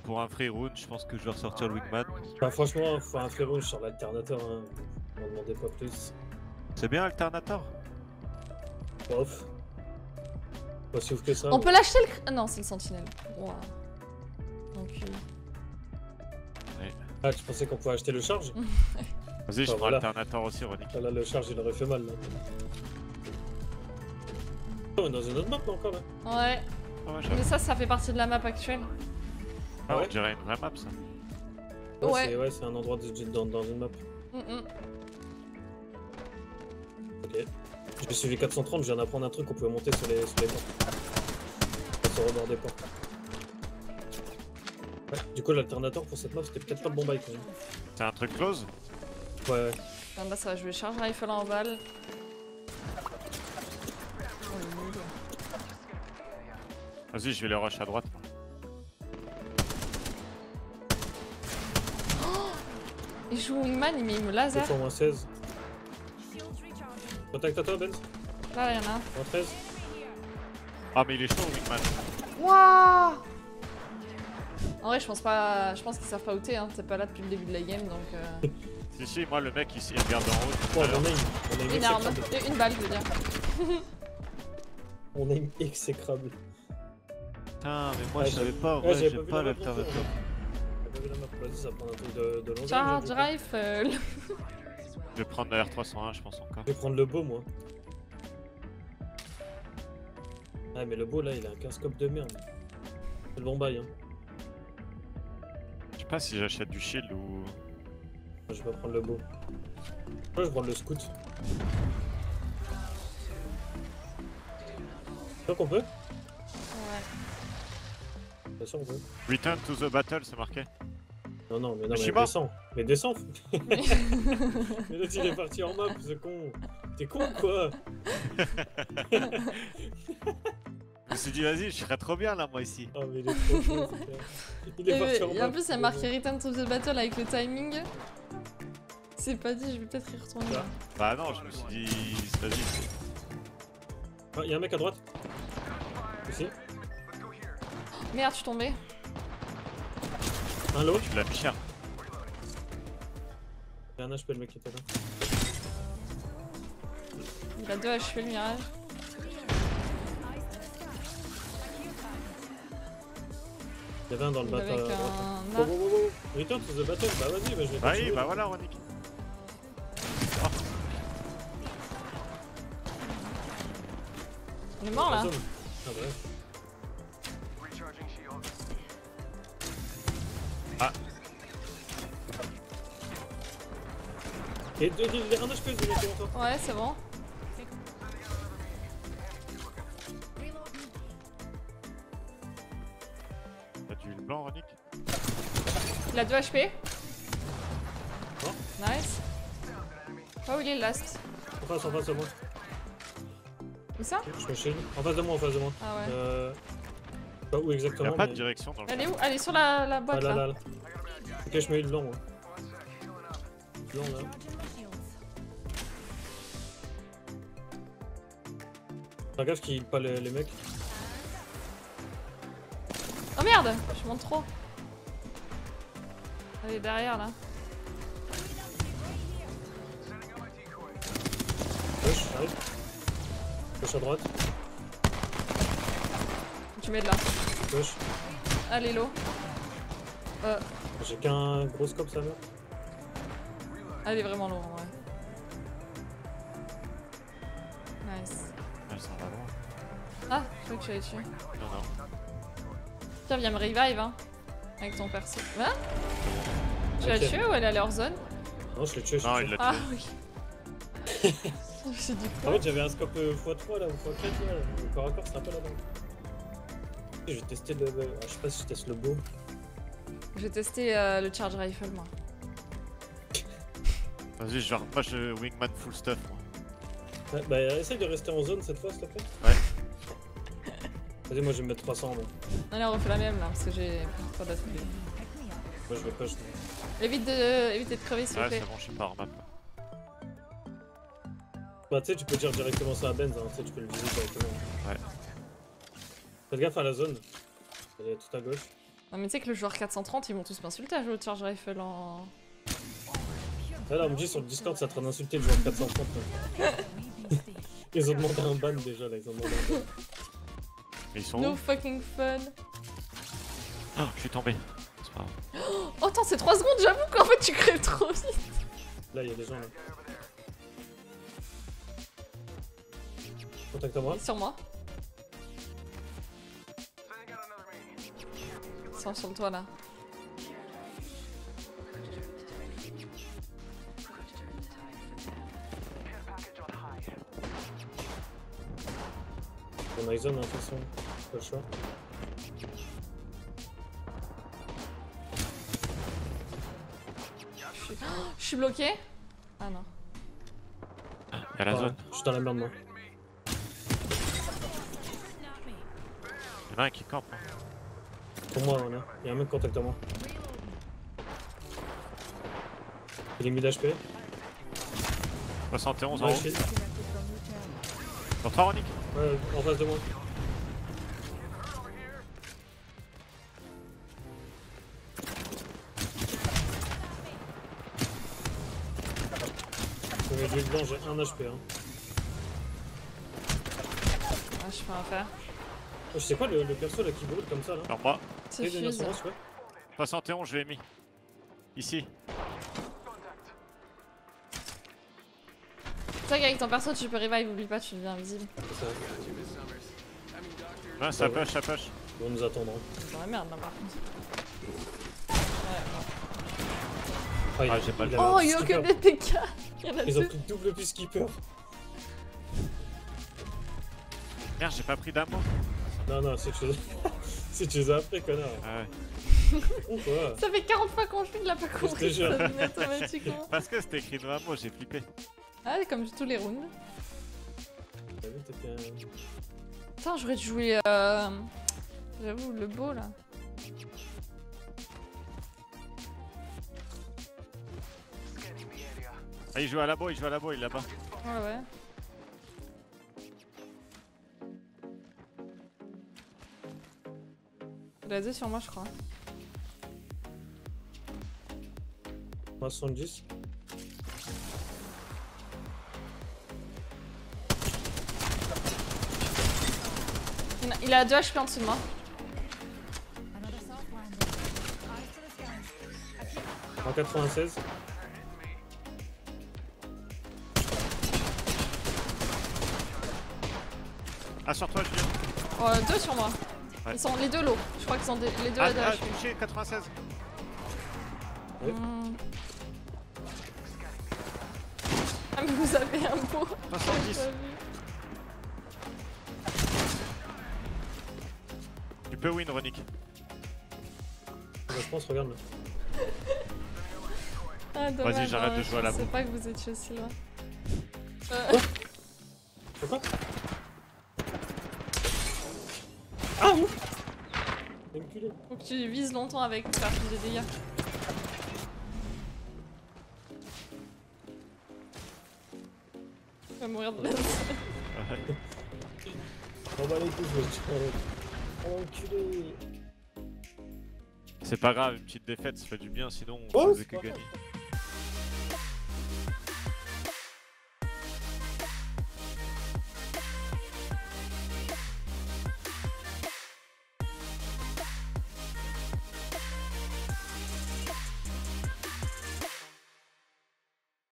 pour un free round, je pense que je vais ressortir le Wingman. Enfin, franchement, faut un free round sur l'alternateur, hein. On m'en demandait pas plus. C'est bien Alternator? Off. Pas si ouf que ça. On mais... peut l'acheter le... Ah non, c'est le sentinelle. Wow. Enculé. Ah, tu pensais qu'on pouvait acheter le charge? Vas-y, je prends voilà. Alternator aussi, Ronick. Ah, là, le charge, il aurait fait mal, là. Oh, on est dans une autre map, là, encore, là. Ouais. Ah ouais, Mais ça fait partie de la map actuelle. ah, ouais on dirait une vraie map, ça. Ouais. C'est un endroit dans une map. Ok. J'ai suivi 430, je viens d'apprendre un truc qu'on pouvait monter sur les portes. Sur le rebord des portes. Ouais, du coup, l'alternateur pour cette map, c'était peut-être pas le bon bail, quand même. C'est un truc close? Ouais. Ah bah ça va jouer charge rifle en balle. Oh, le nul. Vas-y, je vais les rush à droite. Il joue Wingman, il met le laser. C'est moins 16. Contact à toi, Ben. Là, il y en a un. Moins 13. Ah, mais il est chaud, Wingman. Wouah! En vrai, je pense pas. Je pense qu'ils savent pas outer, hein. T'es pas là depuis le début de la game donc. Si, moi, le mec, il regarde en haut. Oh, on a une Une arme. exécrable. Une balle, je veux dire. On a une exécrable. Putain, mais moi, Ouais, je savais pas, ouais, ouais, j'avais j'aime pas pas vu la map non l'Alternator. plus, T'as pas vu la map, vas-y, ça prend un truc de longueur. Charge j'avoue pas. rifle. Je vais prendre la R301, je pense encore. Je vais prendre le beau, moi. Ah, mais le beau, là, il a un casque-up de merde. C'est le bon bail, hein. Je sais pas si j'achète du shield ou. Moi, je vais pas prendre le beau. Moi, je vais prendre le scout. Tu crois qu'on peut? Ouais. Bien sûr, on peut. Return to the battle, c'est marqué. Non, non, mais Je non, suis mais mort. descends. Mais descends. Mais là, il est parti en map, ce con. T'es con ou quoi? Je me suis dit, vas-y, je serais trop bien là, moi ici. Oh, mais il est trop chaud, c'est clair. Il est parti en Et map. en plus, il y a marqué Return to the Battle avec le timing. C'est pas dit, je vais peut-être y retourner. Ah. Là. Bah non, je me suis dit, vas-y. Ah, il y a un mec à droite. Ici. Merde, je suis tombée. Un lot. Tu l'as mis cher. Il y a un HP, le mec qui était là. Il a 2 HP le mirage. Il y avait un dans le Il bateau. avec à droite. un Oh, arc. oh, oh, oh. Return to the battle. Bah vas-y, bah, je vais Bah oui, continuer. bah voilà, Ronick. Il est mort là. Ah, bref. Ah. Et un HP, de mec devant toi. Ouais, c'est bon. T'as du blanc, Ronick? Il a 2 HP. Oh. Nice. Oh, il est last. En face de moi. Où ça? Je me shield. En face de moi, en face de moi. Ah ouais. Pas où Y'a exactement. pas de mais... direction dans le Elle est où? Elle est sur la Ah, boîte là, là. là. Ok, je mets le blanc, moi. Blanc, là. Fais gaffe qu'il pas les mecs. Oh merde! Je monte trop. Elle est derrière là. Gauche, j'arrive. Gauche à droite. Tu mets de là. Gauche. Allez, l'eau. J'ai qu'un gros scope, ça va. Elle est vraiment loin, ouais. Nice. Elle s'en va loin. Ah, je crois que tu l'avais tué. Non, non. Tiens, viens me revive, hein. Avec ton perso. Hein? Tu l'as Ok. tué ou elle est allée hors zone? Non, je l'ai tué, je Non, l'ai il tué. l'a Ah tué. oui. Je me suis dit En quoi? fait, j'avais un scope x3 là, ou x4 là. Le corps à corps, c'était un peu là-bas. Je vais tester le. Ah, je sais pas si je teste le beau. J'ai testé le charge rifle, moi. Vas-y, je vais repasse le Wingman full stuff, moi. Ouais, bah, essaye de rester en zone cette fois, s'il te plaît. Ouais. Vas-y, moi je vais me mettre 300 moi. Allez, on refait la même là, parce que j'ai pas d'attitude. Moi je vais push. Évitez de crever, s'il vous Ouais, plaît. c'est bon, je suis pas hors map. Bah, tu sais, tu peux dire directement ça à Benz, hein. Tu sais, tu peux le viser directement. Ouais. Faites gaffe à la zone. Elle est tout à gauche. Non, mais tu sais que le joueur 430, ils vont tous m'insulter à jouer au Charge Rifle en. Là, on me dit sur le Discord, ça train d'insulter le joueur 430. Ils ont demandé un ban déjà, là, ils ont demandé un ban. Mais ils sont No où? fucking fun. Oh, je suis tombé. C'est pas grave. Oh, attends, c'est 3 secondes, j'avoue qu'en fait tu crèves trop vite. Là, il y a des gens, là. Contact à moi. Sur moi. Ils sont sur le toit là. On a Izon, hein, de toute façon. Pas le choix. Je suis bloqué. Ah non. Y'a la zone. Je suis dans la merde, moi. Y'en a un qui campe. Hein. Pour moi, on a. Il y a un mec contact à moi. Il est 1000 HP. 71 en Ouais, haut. shield. Sur toi, Ronick? Ouais, en face de moi. Je mets du blanc, j'ai 1 HP. Hein. Ah, je peux rien faire. Je sais pas le perso là qui brûle comme ça là. Sur moi. C'est Essaye de venir fuse. sur moi, s'il te plaît. 71, je l'ai mis. Ici. Toi, avec ton perso, tu peux revive, oublie pas, tu deviens invisible. C'est ça. Ouais, ça push, ça push. Ils vont nous attendre. Hein. C'est dans la merde là par contre. Ah, j'ai pas le il a Oh, un il y a skipper. que des PK. Il y en a Ils ont deux. pris double peacekeeper. Merde, j'ai pas pris d'amour. Non, non, c'est que je... si tu les as après, connard. Ah ouais. Ou quoi? Ça fait 40 fois qu'on joue, il l'a pas te compris. jure. Ça devient automatiquement. Parce que c'était écrit Noamo, j'ai flippé. Ah, comme tous les rounds. T'as vu, t'étais un... Putain, j'aurais dû jouer. J'avoue, le beau là. Ah, il joue à labo, il est là-bas. Ouais, ouais. Il a deux sur moi, je crois. 70. Il a 2 HP en dessous de moi. En 96. Ah, sur toi, Julien. Oh, 2 sur moi. Ouais. Ils sont les deux low. Je crois qu'ils sont les deux à 2 Ah, HP. touché, 96. Oui. Ah, mais vous avez un beau. 70. J'ai pas vu. Tu peux win, Ronick. Je pense, regarde là. Ah, dommage, Vas-y, j'arrête de jouer à la Je sais boue. pas que vous étiez aussi loin. Pourquoi? Ah ouf! Enculé. Faut que tu vises longtemps avec pour faire plus de dégâts. Tu vas mourir de base. On va les coups, je vais te enculé. C'est pas grave, une petite défaite, ça fait du bien, sinon Oh, on faisait c'est que pas gagner. grave.